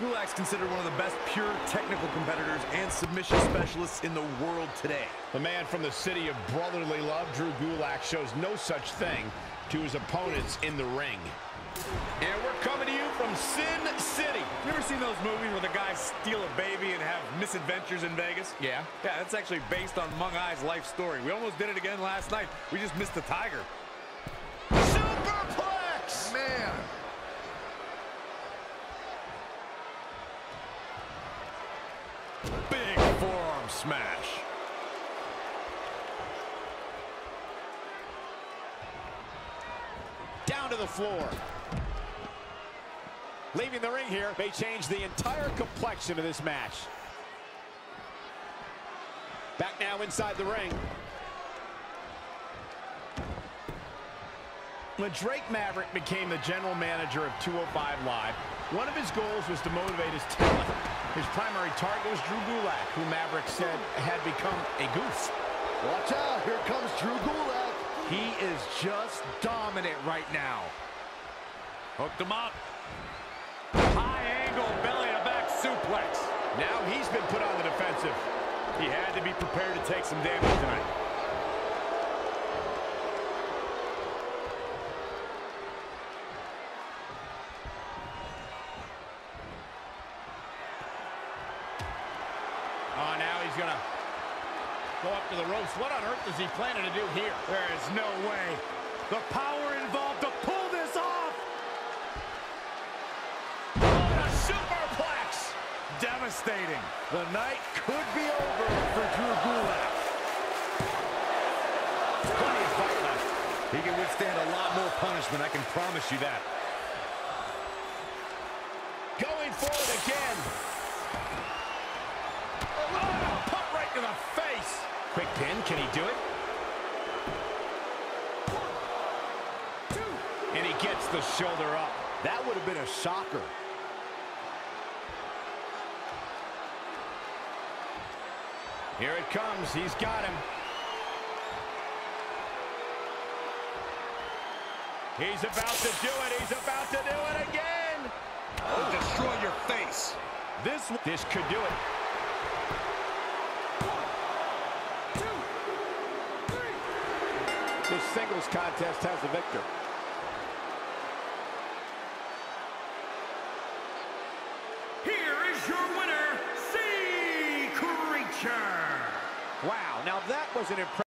Gulak's considered one of the best pure technical competitors and submission specialists in the world today. The man from the city of brotherly love, Drew Gulak, shows no such thing to his opponents in the ring. And we're coming to you from Sin City. You ever seen those movies where the guys steal a baby and have misadventures in Vegas? Yeah. Yeah, that's actually based on Mung Ai's life story. We almost did it again last night. We just missed the tiger. Superplex! Man. Big forearm smash. Down to the floor. Leaving the ring here may change the entire complexion of this match. Back now inside the ring. When Drake Maverick became the general manager of 205 Live, one of his goals was to motivate his talent. His primary target was Drew Gulak, who Maverick said had become a goof. Watch out, here comes Drew Gulak. He is just dominant right now. Hooked him up. High angle belly to back suplex. Now he's been put on the defensive. He had to be prepared to take some damage tonight. Oh, now he's gonna go up to the ropes. What on earth is he planning to do here? There is no way. The power involved to pull this off. What a superplex! Devastating. The night could be over for Drew Gulak. Plenty of fight left. He can withstand a lot more punishment, I can promise you that. Going forward again. Oh, pump right to the face. Quick pin, can he do it? And he gets the shoulder up. That would have been a shocker. Here it comes. He's got him. He's about to do it. He's about to do it again. Oh, destroy your face. This could do it. 1, 2, 3. This singles contest has a victor. Here is your winner, Sea Creature. Wow, now that was an impressive